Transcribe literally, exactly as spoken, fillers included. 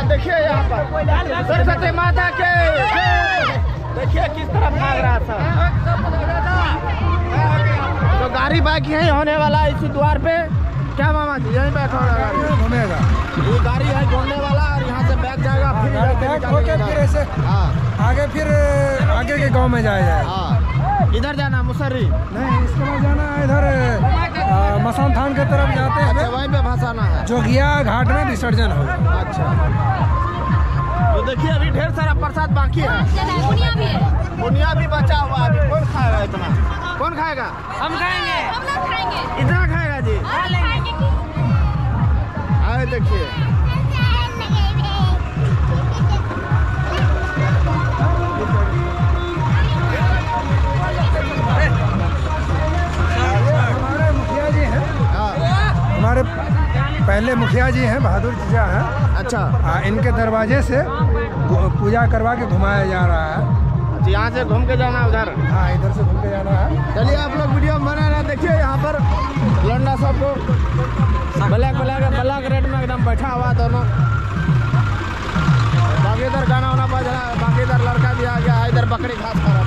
देखिए यहाँ पर सरस्वती माता के, देखिए किस तरह भाग रहा था। तो गाड़ी बाइक यही होने वाला है इसी द्वार पे। क्या मामा जी यहीं बैठा होगा, घूमेगा ये गाड़ी है घूमने वाला और यहाँ से बैठ जाएगा फिर फिर ऐसे हाँ आगे फिर आगे के गांव में जाएगा। हाँ इधर जाना मुसर्री नहीं, इसके बाद जाना है इधर मसान थान के तरफ जाते हैं। अच्छा वहीं पे भसाना है, जोगिया घाट में विसर्जन होगा। अच्छा तो देखिए अभी ढेर सारा प्रसाद बाकी है, बुनिया भी है, बुनिया भी बचा हुआ है। अभी कौन खाएगा इतना? कौन खाएगा? हम खाएंगे, हम लोग खाएंगे। इतना खाएगा जी? हाँ खाएंगे। आए देखिए हमारे मुखिया जी हैं, हमारे पहले मुखिया जी हैं, बहादुर जीजा हैं। अच्छा हाँ, इनके दरवाजे से पूजा करवा के घुमाया जा रहा है। यहाँ से घूम के जाना उधर। हाँ इधर से घूम के जाना है। चलिए आप लोग वीडियो बना रहे देखिए यहाँ पर लौंडा सबको ब्लैक ब्लैक ब्लैक रेड में एकदम बैठा हुआ दोनों। बाकी इधर गाना वाना बज रहा है, बाकी इधर लड़का भी आ गया, इधर बकरी घास खा रहा है।